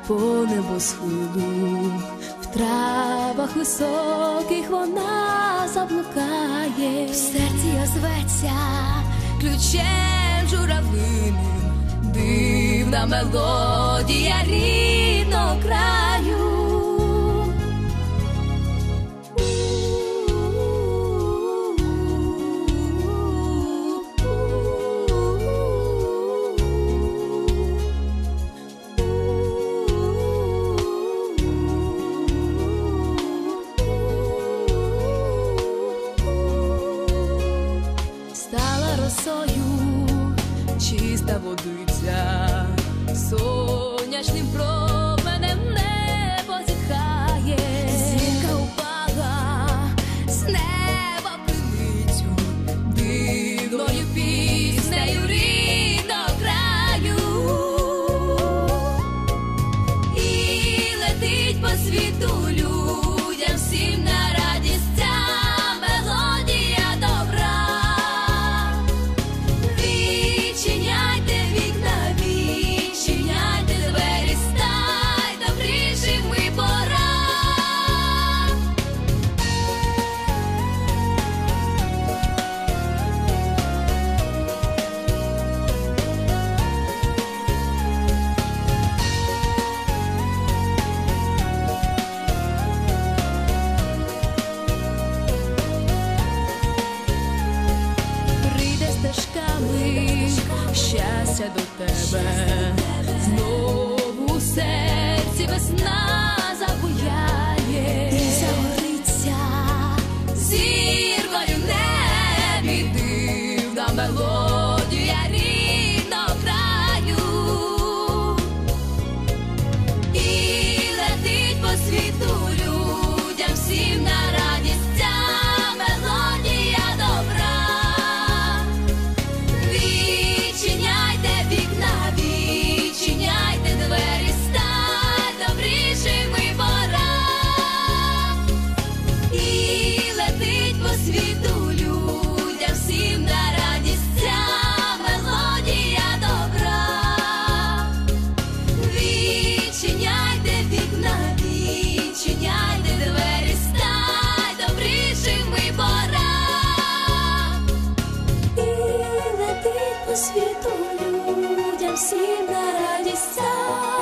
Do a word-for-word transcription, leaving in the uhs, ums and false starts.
по небосхилу, в травах високих вона заблукає, в серці озветься ключем журавлиним, дивна мелодія рідного краю. Стала росою чиста водиця, сонячним променем небо зітхає, зірка упала з неба пиницю, дивною піснею рідного краю, і летить по світу людям всім на радість ця мелодія добра. Відчиняйте вікна, відчиняйте двері, стай добрішими пора. Прийде стежками щастя до тебе, знову у серці весна забуяє, і загориться зіркою в небі дивна мелодія рідного краю, і летить по світу людям всім на радість ця мелодія добра. Відчиняйте вікна, відчиняйте двері, стай добрішими пора. І летить по світу людям всім на радість ця мелодія добра. Відчиняйте вікна, відчиняйте двері, стай добрішими пора. І летить по світу людям всім на радість ця